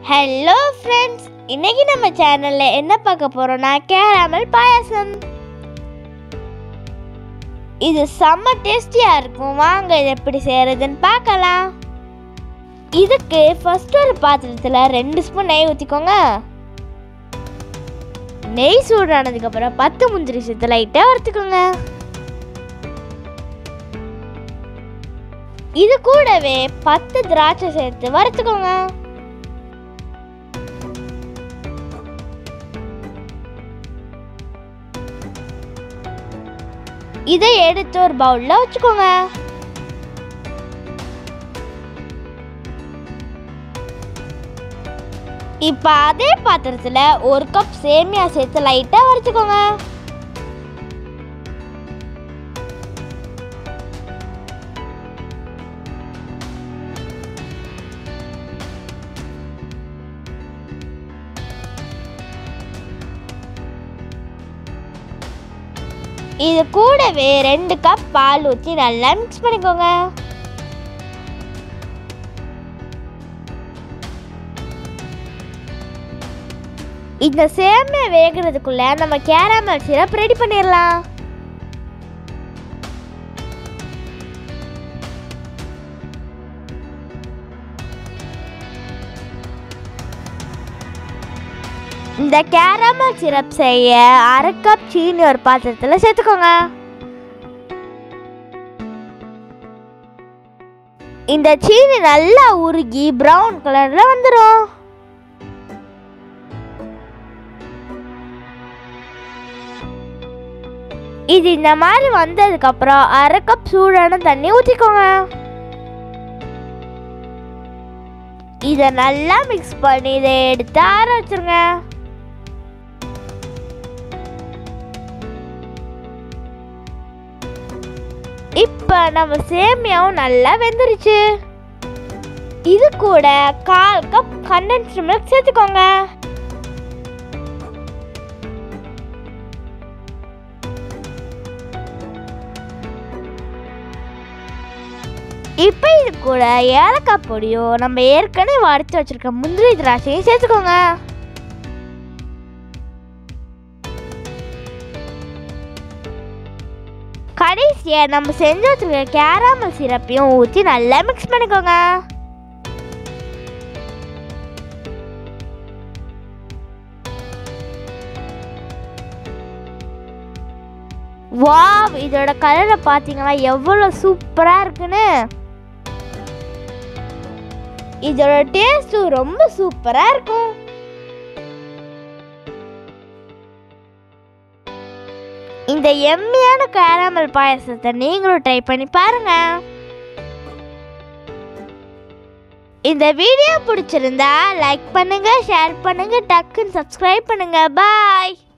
Hello friends, இன்னைக்கு நம்ம சேனல்ல என்ன பார்க்க போறோம்னா கேரமல் பாயாசம். இது செம்ம டேஸ்டியா இருக்கும். வாங்க இதை எப்படி செய்யறதுன்னு பார்க்கலாம். இதுக்கு ஃபர்ஸ்ட் ஒரு பாத்திரத்தில் 2 ஸ்பூன் நெய் ஊற்றிக்கோங்க. நெய் சூடானதுக்கு அப்புறம் 10 முந்திரி சேர்த்து லைட்டாக வறுத்துக்கோங்க. இது கூடவே 10 திராட்சை சேர்த்து வறுத்துக்கோங்க. இதை எடுத்து ஒரு பவுல்ல வச்சுக்கோங்க. இப்ப அதே பாத்திரத்துல 1 கப் சேமியா சேர்த்து லைட்டா வறுத்துக்கோங்க. இது கூடவே 2 கப் பால் ஊற்றி நல்லா மிக்ஸ் பண்ணிக்கோங்க. இந்த சேமியா வேகிறதுக்குள்ள நம்ம கேரமல் சிரப் ரெடி பண்ணிடலாம். இந்த கேரமல் சிரப் செய்ய 1/2 கப் சீனி ஒரு பாத்திரத்தில் சேர்த்துக்கோங்க. இந்த சீனி நல்லா உருகி பிரவுன் கலர்ல வந்துடும். இது இந்த மாதிரி வந்ததுக்கு அப்புறம் 1/2 கப் சூடான தண்ணி ஊற்றிக்கோங்க. இதை நல்லா மிக்ஸ் பண்ணி இதை எடுத்து ஆற வச்சிருங்க. இப்ப நம்ம சேமியாவும் நல்லா வெந்துருச்சு. இது கூட 1/4 கப் கண்டென்ஸ்டு மில்க் சேர்த்துக்கோங்க. இப்ப இது கூட ஏலக்காய் பொடியும் நம்ம ஏற்கனவே வறுத்து வச்சிருக்க முந்திரி திராட்சையும் சேர்த்துக்கோங்க. கடைசியா நம்ம செஞ்சு வச்சிருக்க கேரமல் சிரப்பையும் ஊற்றி நல்லா மிக்ஸ் பண்ணிக்கோங்க. வாவ், இதோட கலரை பார்த்தீங்கன்னா எவ்வளவு சூப்பரா இருக்குன்னு. இதோட டேஸ்டும் ரொம்ப சூப்பரா இருக்கும். இந்த எம்மியான கேரமல் பாயாசத்தை நீங்களும் ட்ரை பண்ணி பாருங்க. இந்த வீடியோ பிடிச்சிருந்தா லைக் பண்ணுங்க, ஷேர் பண்ணுங்க, டக்குன்னு சப்ஸ்கிரைப் பண்ணுங்க. பாய்.